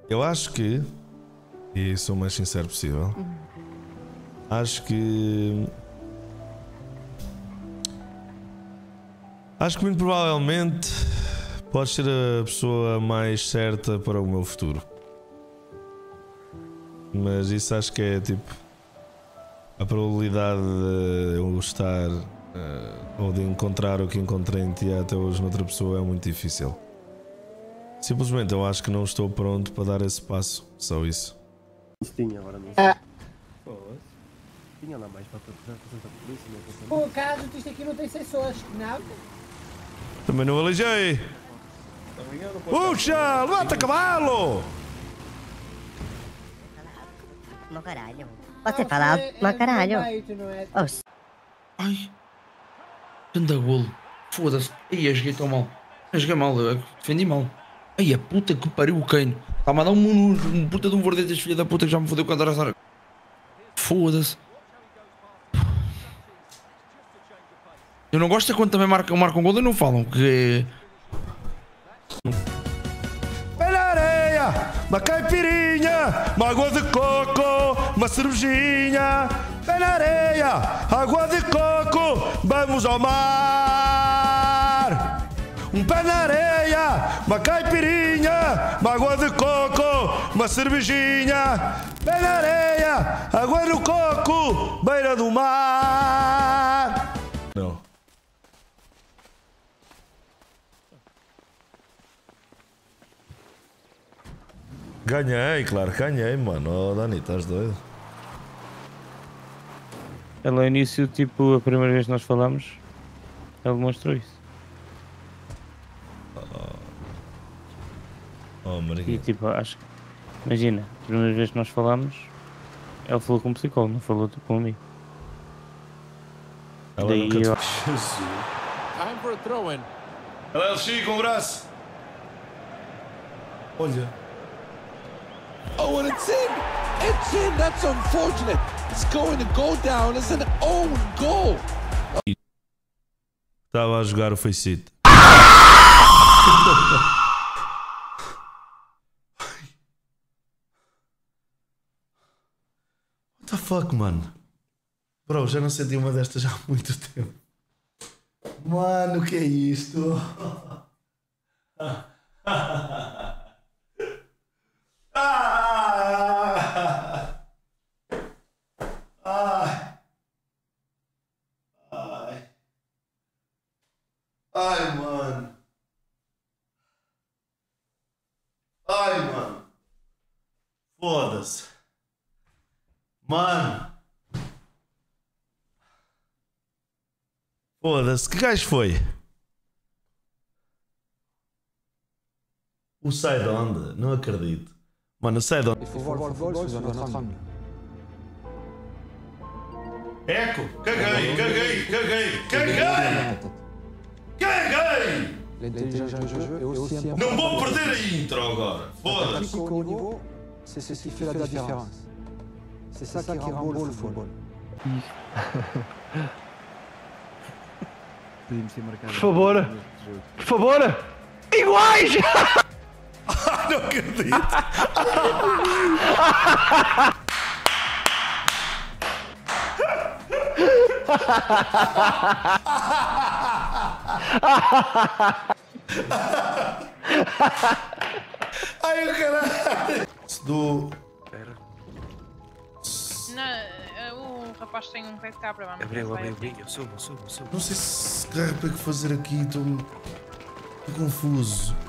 Eu acho que, e sou o mais sincero possível, acho que muito provavelmente podes ser a pessoa mais certa para o meu futuro. Mas isso acho que é tipo a probabilidade de eu estar ou de encontrar o que encontrei em ti até hoje noutra pessoa é muito difícil. Simplesmente eu acho que não estou pronto para dar esse passo. Só isso. Tinha agora não. Tinha lá mais para a polícia. Por acaso isto aqui não tem sensores, não? Também não aleijei. Puxa, levanta cavalo! Mau caralho. Você fala alto, mau caralho. Oxe. Ai. Anda golo. Foda-se. Aí eu joguei tão mal. Eu joguei mal, eu defendi mal. Ai a puta que pariu o Kane. Está-me a dar um puta de um verdete este filho da puta que já me fodeu quando era azar. Foda-se. Eu não gosto é quando também marcam um golo e não falam que Pé na areia, uma caipirinha, uma água de coco, uma cervejinha. Pé na areia, água de coco, vamos ao mar. Um pé na areia, uma caipirinha, uma água de coco, uma cervejinha. Pé na areia, água no coco, beira do mar. Não. Ganhei, claro que ganhei, mano. Oh, Dani, estás doido? Ela ao início, tipo, a primeira vez que nós falamos, ele demonstrou isso. Oh, Maria. E tipo, acho que, imagina, a primeira vez que nós falamos, ele falou com um psicólogo, não falou tipo, com um amigo. Ela Daí nunca te... eu... Jesus. Ela é LX com o braço. Olha. Oh, and it's in! It's in! That's unfortunate! It's going to go down as an own goal! Estava a jogar o Faceit. What the fuck, mano? Bro, já não senti uma destas há muito tempo. Mano, o que é isto? Ai, mano. Ai, mano. Foda-se. Mano. Foda-se. Que gajo foi? O sai de onde? Não acredito. Mano, sai de onde? Eco! Caguei! Não vou perder a intro agora! Foda-se! C'est ce qui fait la différence. C'est ça qui rend beau le football. Por favor! Iguais! Não acredito! Ai, o caralho! Do... O rapaz tem um pé de cabra, vamos. Abriu, subo. Não sei se carro para que fazer aqui, estou confuso.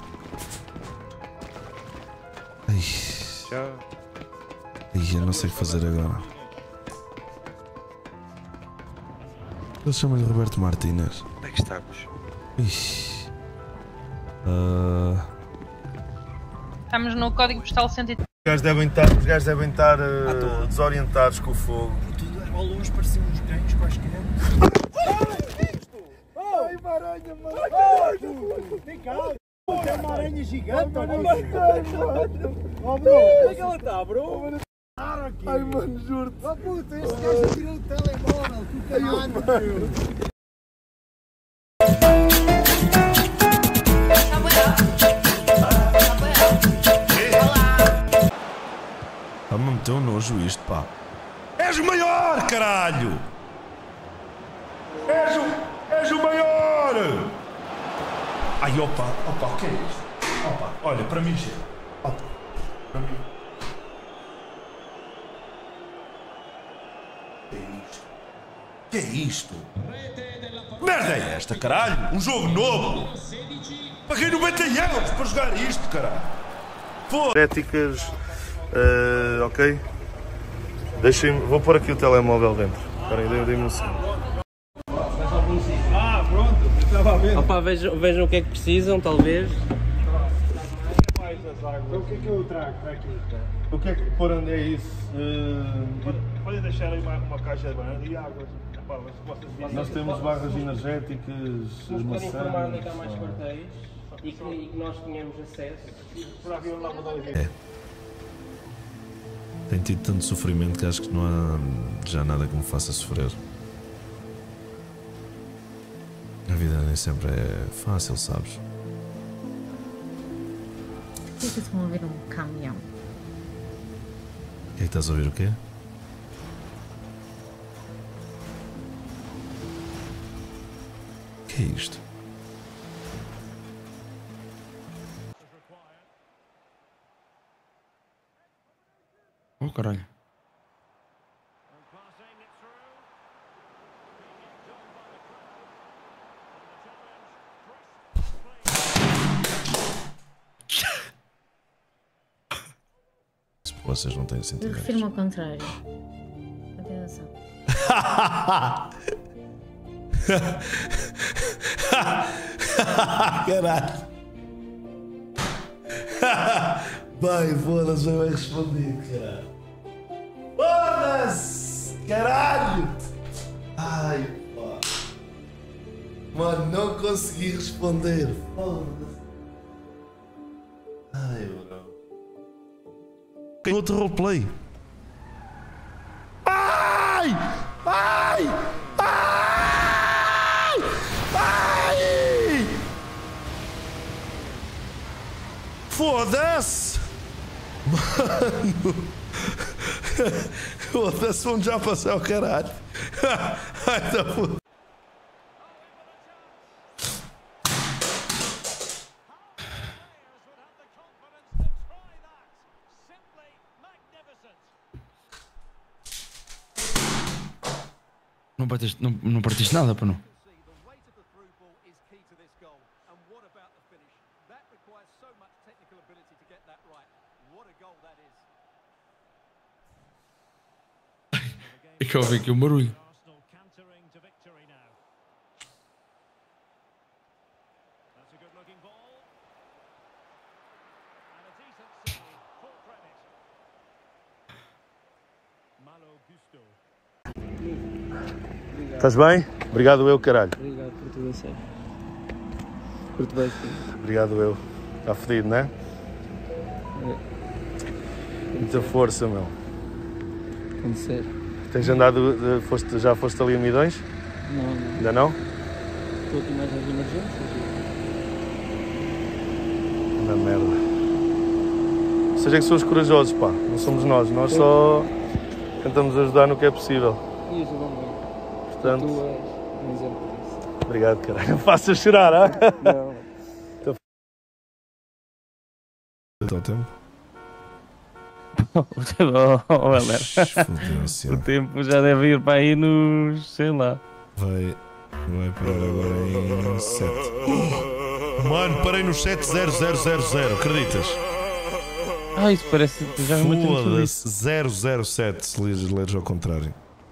Ai. Ai, eu não sei o que fazer agora. Ele chama-lhe Roberto Martínez. Onde é que estamos? Ixi. Estamos no código postal 103. Os gajos devem estar desorientados com o fogo. Tudo ao longe pareciam uns cães quaisquer. Ai, uma aranha, mano! Vem cá! É uma aranha gigante, mano! Oh, bro! Onde é que ela está, bro? Ai, mano, juro-te! Oh, puta, este gajo tirou o telemóvel! Que caralho, meu! Olá! Está-me a meter um nojo isto, pá. És o maior, caralho! És o maior! Ai, opa, o que é isto? Opa, olha, para mim chega. Opa, para mim. Que é isto? Que merda é esta, caralho? Um jogo novo? Paguei 90 euros para jogar isto, caralho. Foda-se. Éticas, ok. Deixem-me, vou pôr aqui o telemóvel dentro. Espera aí, dei-me um segundo. Opa, vejam o que é que precisam, talvez. Então o que é que eu trago para aqui? O que é que por onde é isso? Podem deixar aí uma caixa de banana e água. Nós temos barras energéticas, as Podem informar maçãs. onde é que há mais quartéis e que nós tenhamos acesso. É. Tenho tido tanto sofrimento que acho que não há já nada que me faça sofrer. A vida nem sempre é fácil, sabes? Por que estão a ouvir um caminhão? O que é que estás a ouvir? O quê? O que é isto? Oh, caralho. Vocês não têm Eu sentimentos. refiro-me ao contrário. Continuação. Caralho. Bem, foda-se, eu respondi, caralho. Foda-se! Caralho! Ai, pá. Mano, não consegui responder. Foda-se. Ai, bro. Tem outro roleplay. Ai! Ai! Ai! Ai! Foda-se! Mano! Foda-se, vamos já passar o caralho. Ai, tá foda. Não partiste nada, pá, não? É que eu ouvi aqui um barulho. Estás bem? Obrigado eu, caralho. Obrigado por tudo, sério. Por tudo bem. Obrigado eu. Está fedido, não é? Muita força, meu. Como ser. Tens andado, já foste ali a Midões? Não. Ainda não? Estou aqui mais nas emergências. Na merda. Vocês é que são os corajosos, pá. Não somos nós. Nós só tentamos ajudar no que é possível. E ajudam bem. Portanto, Tu és um exemplo disso. obrigado, caralho. Não faças chorar, ah? Não. Está o tempo? O tempo já deve ir para aí nos, sei lá. Vai parar agora em 7. Mano, parei nos 70000, acreditas? Ah, isso parece que já me Foda-se, 007 se leres ao contrário.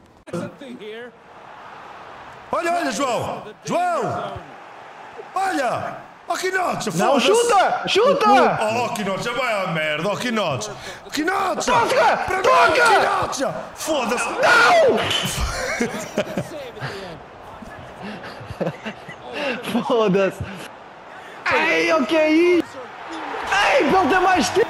Olha, João! João! Olha! Oh, Quinotes, não, chuta! Chuta! Oh, Quinotes, já vai à merda, oh, Quinotes! Quinotes! Toca! Toca! Quinotes! Foda-se! Não! Foda-se! Ei, o que é isso? Ei, para ele ter mais tempo!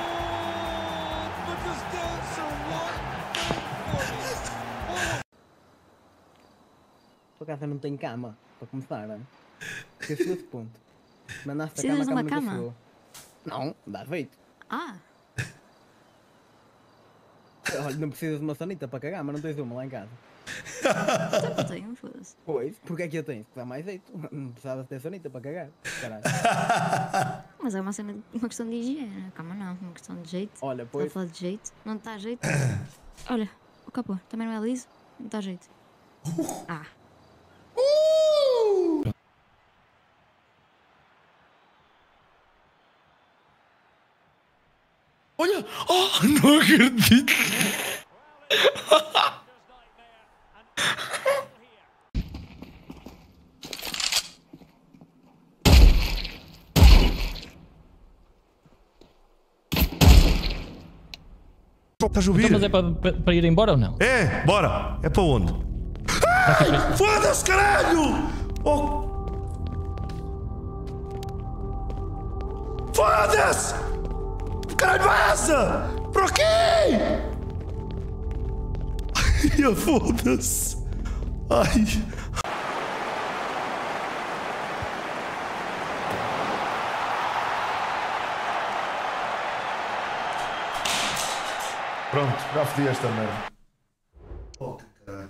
Por acaso eu não tenho cama, para começar, não é? Porque eu chego a esse ponto. Mandaste a Precisas de cama, uma a cama cama? nunca chegou. Não, dá feito. Ah, Olha, não precisas de uma sanita para cagar, mas não tens uma lá em casa. Eu tenho, foda-se. Pois, porque é que eu tenho? Porque dá mais jeito. Não precisava ter sanita para cagar. Caralho. Mas é uma cena, uma questão de higiene. Calma, não. Uma questão de jeito. Olha, pois. Está a falar de jeito. Não está a jeito. Olha, o capô também não é liso. Não está a jeito. Ah. Olha! Oh, não acredito! Estás a ouvir? Então, mas é para ir embora ou não? É, bora. É para onde? Ai, foda-se, caralho! Oh. Foda-se! Caralho, vaza! Para quê? Ai, foda-se! Ai. Pronto, já fodi esta merda. Oh, que caralho.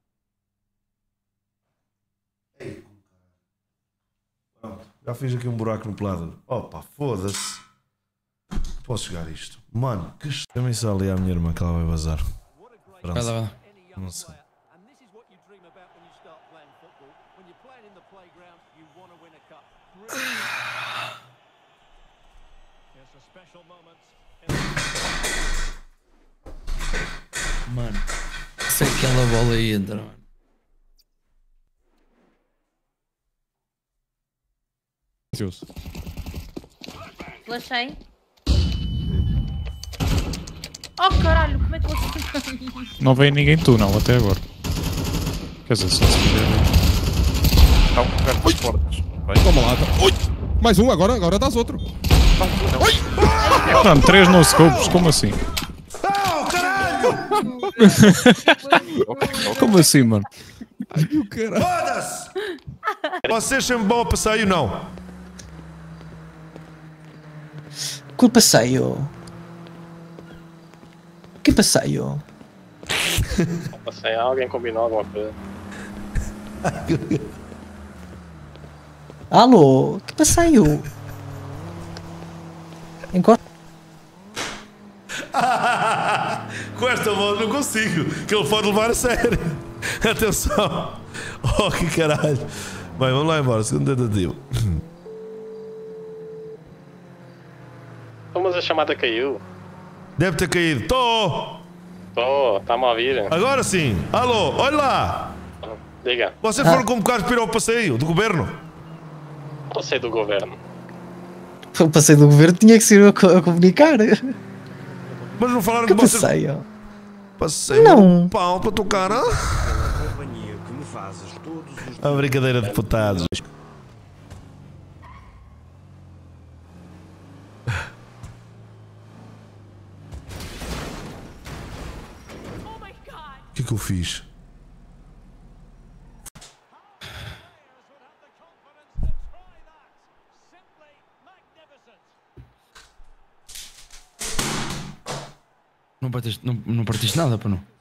Ei, pronto, já fiz aqui um buraco no pelado. Opa, foda-se. Posso jogar isto? Mano, que chama isso ali à minha irmã que ela vai vazar. Vai lá, vai lá. Não sei. Mano, se aquela bola aí entra, mano. Flashei. Oh caralho, como é que você... Não veio ninguém tu não, até agora. Quer dizer, só se quiser. Não, perto das portas. Toma lá. Ui! Mais um, agora dás outro. Mano, 3 no scopes, como assim? Oh, caralho! Como assim, mano? Ai, o caralho. Foda-se! Vocês sempre vão a passeio, não? Qual passeio? Que passeio? Passeio, alguém combinou alguma coisa? Alô? Que passeio? Encosta. Com esta voz não consigo, que ele pode levar a sério. Atenção. Oh, que caralho. Bem, vamos lá embora, segunda tentativa. Mas a chamada caiu. Deve ter caído. Tô! Tá-me a ouvir. Agora sim. Alô, olha lá. Diga. Vocês foram convocados para ir ao passeio do governo? Passeio do governo. O passeio do governo tinha que ser a comunicar. Mas não falaram que que vocês... passeio? Passeio não. Pau para tocar, não? A brincadeira de putados. O que é que eu fiz? Não partiste nada, pá, não?